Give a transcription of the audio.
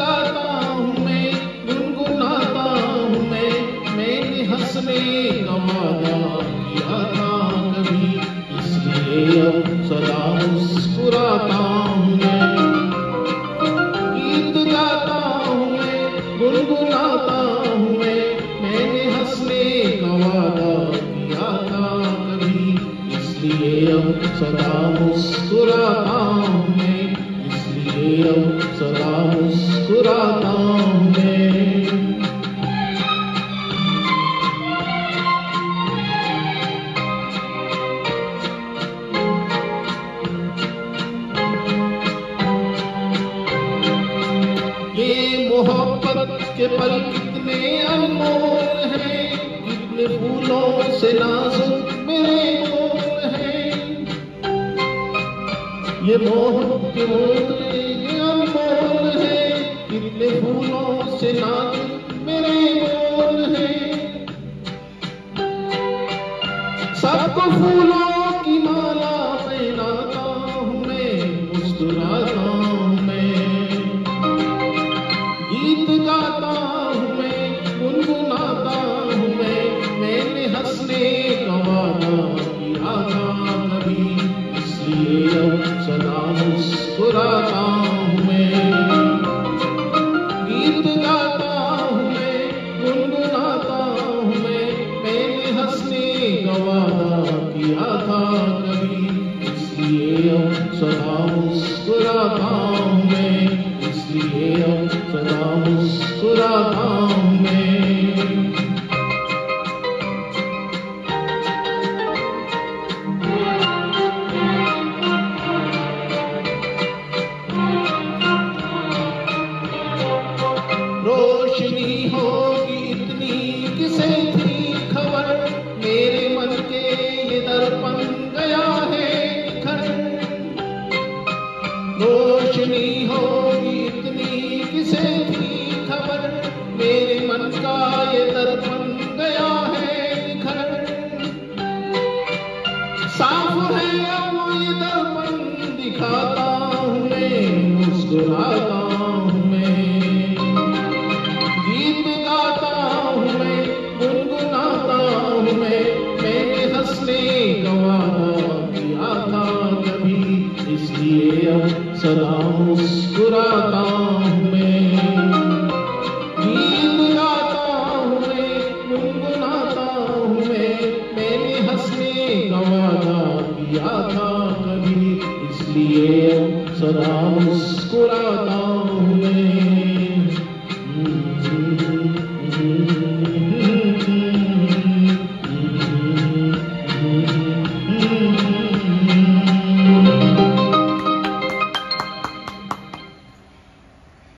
गाता हूँ मैं, गुनगुनाता हूँ मैं, मैंने हंसने का वादा किया था कभी, इसलिए अब सदा मुस्कुराता हूँ मैं। गीत गाता हूँ मैं, गुनगुनाता हूँ मैं, मैंने हंसने का वादा किया था कभी, इसलिए अब सदा मुस्कुराता हूँ मैं, इसलिए अब सदा मुस्कुराता हूँ मैं। ये मोहब्बत के पल कितने अनमोल हैं, कितने फूलों से नाजुक मेरे बोल हैं। ये मोहब्बत के मोती अनमोल हैं, कितने फूलों से नाजुक मेरे बोल हैं। सबको फूलों की माला पहनाता हूँ मैं, मुस्कुराता हूँ मैं। गीत गाता हूँ मैं, गुनगुनाता हूँ मैं, मैंने हंसने का वादा किया था कभी, इसलिए अब सदा मुस्कुराता हूँ मैं। गीत गाता हूँ मैं, गुनगुनाता हूँ मैं, मैंने हंसने का वादा किया था कभी, इसलिए अब सदा मुस्कुराता हूँ मैं, इसलिए अब सदा मुस्कुराता हूँ मैं। रोशनी होगी इतनी किसे थी खबर, मेरे मन के ये दर्पण गया है बिखर। रोशनी होगी इतनी किसे थी खबर, मेरे मन का ये दर्पण गया है बिखर। साफ है अब ये दर्पण दिखाता हूँ मैं, मुस्कुराता हूँ मैं। गीत गाता हूँ मैं, गुनगुनाता हूँ मैं, मैंने हंसने का वादा किया था कभी, इसलिए अब सदा मुस्कुराता हूँ मैं। गीत गाता हूँ मैं, गुनगुनाता हूँ मैं, मैंने हंसने का वादा किया था कभी, इसलिए अब सदा मुस्कुराता हूँ मैं।